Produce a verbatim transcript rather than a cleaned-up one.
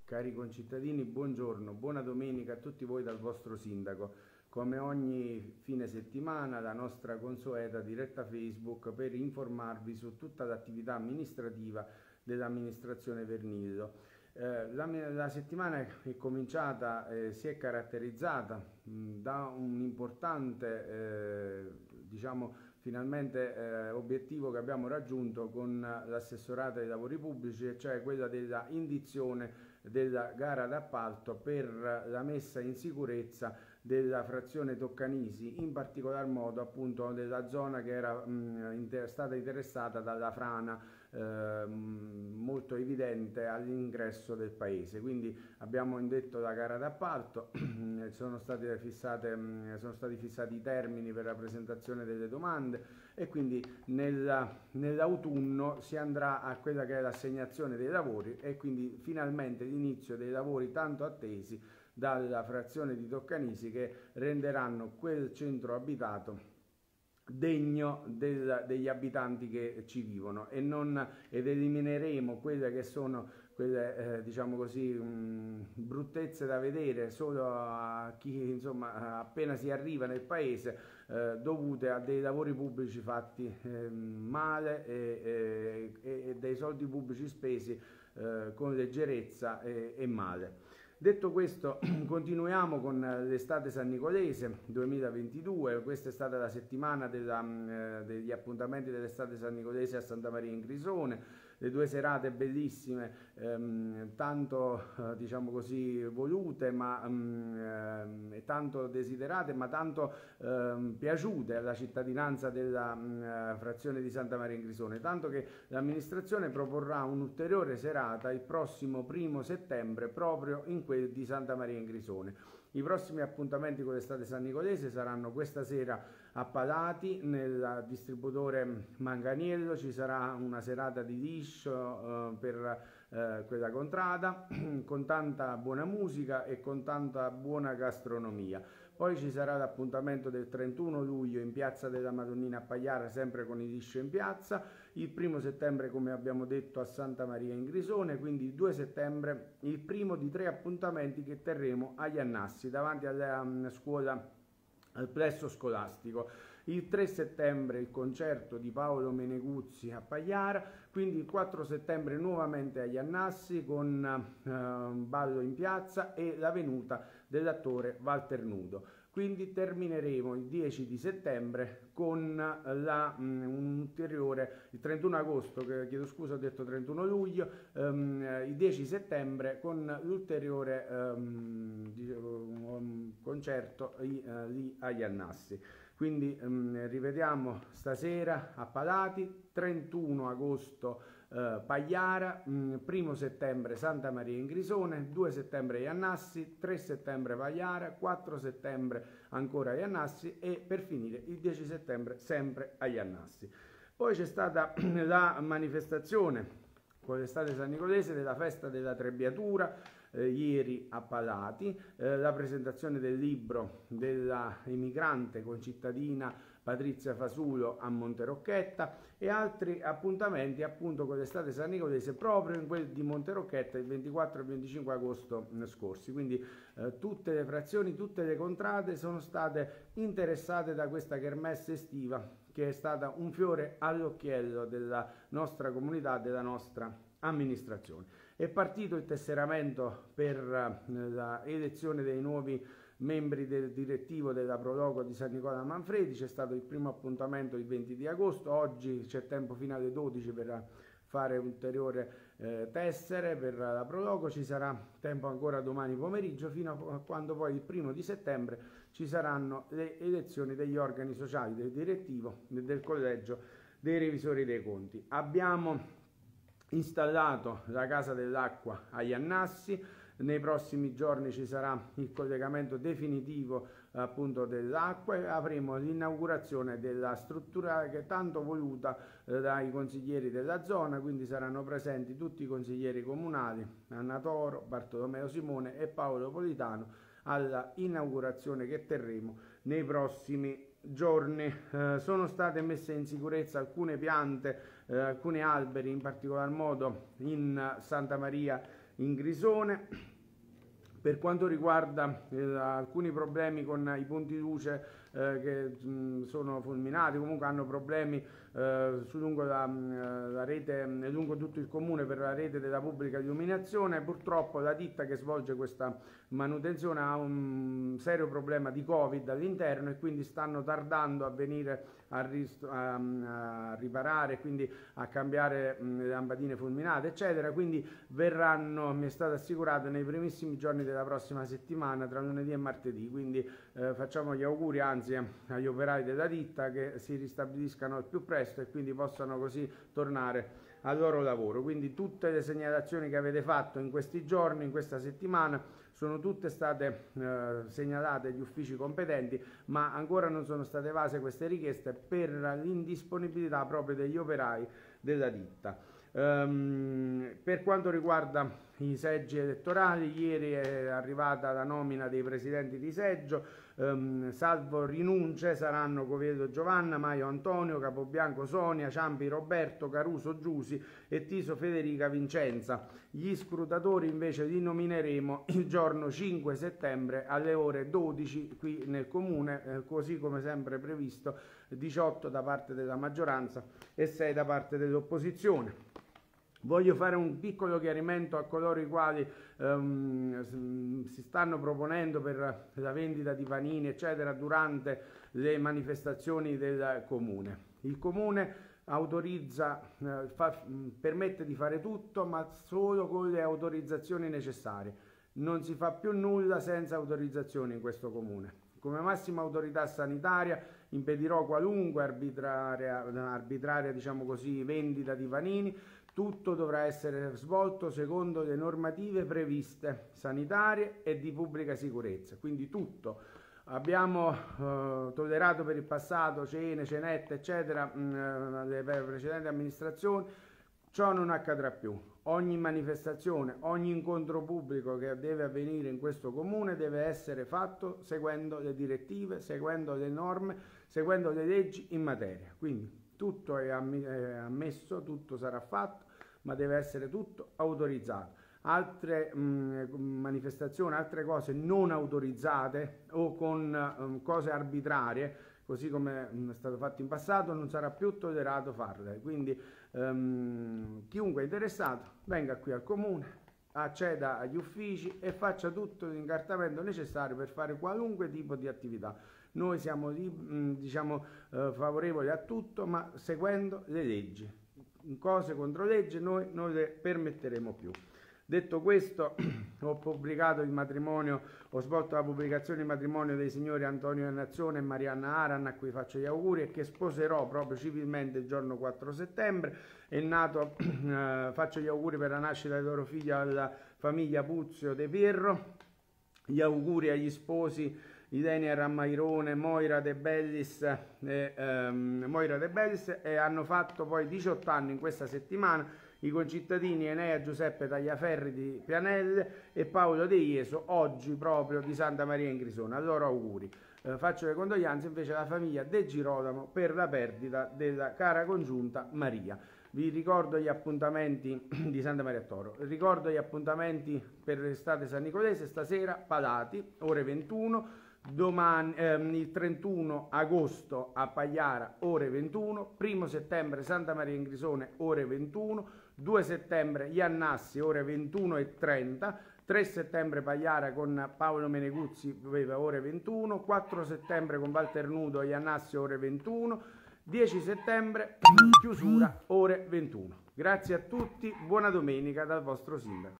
Cari concittadini, buongiorno, buona domenica a tutti voi dal vostro sindaco. Come ogni fine settimana la nostra consueta diretta Facebook per informarvi su tutta l'attività amministrativa dell'amministrazione Vernillo. Eh, la, la settimana è cominciata, eh, si è caratterizzata mh, da un importante, eh, diciamo, finalmente eh, obiettivo che abbiamo raggiunto con l'assessorato ai lavori pubblici, e cioè quella della indizione della gara d'appalto per la messa in sicurezza della frazione Toccanisi, in particolar modo appunto della zona che era mh, inter stata interessata dalla frana eh, molto evidente all'ingresso del paese. Quindi abbiamo indetto la gara d'appalto, sono state fissate, mh, sono stati fissati i termini per la presentazione delle domande e quindi nell'autunno si andrà a quella che è l'assegnazione dei lavori e quindi finalmente l'inizio dei lavori tanto attesi dalla frazione di Toccanisi, che renderanno quel centro abitato degno del, degli abitanti che ci vivono, e non ed elimineremo quelle che sono quelle eh, diciamo così mh, bruttezze da vedere solo a chi insomma appena si arriva nel paese, eh, dovute a dei lavori pubblici fatti eh, male e, e, e dei soldi pubblici spesi eh, con leggerezza e, e male. Detto questo, continuiamo con l'estate sannicolese duemilaventidue. Questa è stata la settimana della, eh, degli appuntamenti dell'estate sannicolese a Santa Maria in Grisone. Le due serate bellissime, ehm, tanto eh, diciamo così volute, ma ehm, e tanto desiderate, ma tanto ehm, piaciute alla cittadinanza della mh, frazione di Santa Maria in Grisone, tanto che l'amministrazione proporrà un'ulteriore serata il prossimo primo settembre proprio in quel di Santa Maria in Grisone. I prossimi appuntamenti con l'estate sannicolese saranno questa sera a Palati, nel distributore Manganiello. Ci sarà una serata di liscio eh, per eh, quella contrada, con tanta buona musica e con tanta buona gastronomia. Poi ci sarà l'appuntamento del trentuno luglio in piazza della Madonnina a Pagliara, sempre con il liscio in piazza. Il primo settembre, come abbiamo detto, a Santa Maria in Grisone. Quindi il due settembre il primo di tre appuntamenti che terremo agli Annassi, davanti alla um, scuola, al plesso scolastico. Il tre settembre il concerto di Paolo Meneguzzi a Pagliara, quindi il quattro settembre nuovamente agli Annassi con eh, un ballo in piazza e la venuta dell'attore Walter Nudo. Quindi termineremo il dieci di settembre con la, um, un ulteriore, il trentuno agosto, che, chiedo scusa, ho detto trentuno luglio, um, il dieci settembre con l'ulteriore um, um, concerto lì, uh, lì agli Annassi. Quindi um, rivediamo stasera a Palati, trentuno agosto eh, Pagliara, mh, primo settembre Santa Maria in Grisone, due settembre Iannassi, tre settembre Pagliara, quattro settembre ancora Iannassi e per finire il dieci settembre sempre a Iannassi. Poi c'è stata la manifestazione con l'estate sannicolese della festa della Trebbiatura, eh, ieri a Palati, eh, la presentazione del libro della emigrante concittadina Patrizia Fasulo a Monterocchetta e altri appuntamenti appunto con l'estate sannicolese proprio in quel di Monterocchetta il ventiquattro e venticinque agosto scorsi. Quindi eh, tutte le frazioni, tutte le contrade sono state interessate da questa kermesse estiva, che è stata un fiore all'occhiello della nostra comunità, della nostra amministrazione. È partito il tesseramento per la elezione dei nuovi membri del direttivo della Prologo di San Nicola Manfredi. C'è stato il primo appuntamento il venti di agosto, oggi c'è tempo fino alle dodici per fare ulteriore eh, tessere per la Prologo, ci sarà tempo ancora domani pomeriggio fino a quando poi il primo di settembre ci saranno le elezioni degli organi sociali, del direttivo e del collegio dei revisori dei conti. Abbiamo installato la casa dell'acqua agli Annassi, nei prossimi giorni ci sarà il collegamento definitivo appunto dell'acqua e avremo l'inaugurazione della struttura che è tanto voluta eh, dai consiglieri della zona, quindi saranno presenti tutti i consiglieri comunali, Anna Toro, Bartolomeo Simone e Paolo Politano alla inaugurazione che terremo nei prossimi giorni. Eh, sono state messe in sicurezza alcune piante, eh, alcuni alberi, in particolar modo in Santa Maria in Grisone. Per quanto riguarda eh, alcuni problemi con i punti luce eh, che mh, sono fulminati, comunque hanno problemi eh, su lungo la, la rete, lungo tutto il comune per la rete della pubblica illuminazione, purtroppo la ditta che svolge questa manutenzione ha un serio problema di Covid all'interno e quindi stanno tardando a venire a, a, a riparare, quindi a cambiare mh, le lampadine fulminate eccetera, quindi verranno, mi è stato assicurato, nei primissimi giorni della prossima settimana, tra lunedì e martedì, quindi eh, facciamo gli auguri anzi agli operai della ditta che si ristabiliscano al più presto e quindi possano così tornare al loro lavoro. Quindi tutte le segnalazioni che avete fatto in questi giorni, in questa settimana, sono tutte state eh, segnalate agli uffici competenti, ma ancora non sono state evase queste richieste per l'indisponibilità proprio degli operai della ditta. Um, per quanto riguarda i seggi elettorali, ieri è arrivata la nomina dei presidenti di seggio, um, salvo rinunce saranno Coveto Giovanna, Maio Antonio, Capobianco Sonia, Ciampi Roberto, Caruso Giusi e Tiso Federica Vincenza. Gli scrutatori invece li nomineremo il giorno cinque settembre alle ore dodici qui nel comune, eh, così come sempre previsto, diciotto da parte della maggioranza e sei da parte dell'opposizione. Voglio fare un piccolo chiarimento a coloro i quali um, si stanno proponendo per la vendita di panini eccetera durante le manifestazioni del comune. Il comune autorizza, eh, fa, permette di fare tutto, ma solo con le autorizzazioni necessarie. Non si fa più nulla senza autorizzazioni in questo comune. Come massima autorità sanitaria impedirò qualunque arbitraria, arbitraria diciamo così, vendita di panini. Tutto dovrà essere svolto secondo le normative previste sanitarie e di pubblica sicurezza, quindi tutto. Abbiamo eh, tollerato per il passato cene, cenette, eccetera, mh, le precedenti amministrazioni, ciò non accadrà più. Ogni manifestazione, ogni incontro pubblico che deve avvenire in questo comune deve essere fatto seguendo le direttive, seguendo le norme, seguendo le leggi in materia. Quindi tutto è ammesso, tutto sarà fatto, ma deve essere tutto autorizzato. Altre mh, manifestazioni, altre cose non autorizzate o con mh, cose arbitrarie, così come mh, è stato fatto in passato, non sarà più tollerato farle. Quindi um, chiunque è interessato venga qui al comune, acceda agli uffici e faccia tutto l'incartamento necessario per fare qualunque tipo di attività. Noi siamo diciamo, eh, favorevoli a tutto, ma seguendo le leggi. In cose contro legge noi non le permetteremo più. Detto questo, ho pubblicato il matrimonio, ho svolto la pubblicazione del matrimonio dei signori Antonio Nazione e Marianna Aran, a cui faccio gli auguri e che sposerò proprio civilmente il giorno quattro settembre. È nato, eh, faccio gli auguri per la nascita del loro figlio alla famiglia Puzio De Pierro. Gli auguri agli sposi Ilenia Rammairone, Moira De Bellis e, ehm, Moira De Bellis e hanno fatto poi diciotto anni in questa settimana i concittadini Enea Giuseppe Tagliaferri di Pianelle e Paolo De Ieso, oggi proprio di Santa Maria in Grisone. A loro auguri. Eh, faccio le condoglianze invece alla famiglia De Girolamo per la perdita della cara congiunta Maria. Vi ricordo gli appuntamenti di Santa Maria a Toro, ricordo gli appuntamenti per l'estate San Nicolese, stasera Palati, ore ventuno, domani, ehm, il trentuno agosto a Pagliara, ore ventuno, primo settembre Santa Maria in Grisone, ore ventuno, due settembre Iannassi, ore ventuno e trenta, tre settembre Pagliara con Paolo Meneguzzi, ore ventuno, quattro settembre con Walter Nudo, Iannassi, ore ventuno, dieci settembre chiusura ore ventuno. Grazie a tutti, buona domenica dal vostro sindaco.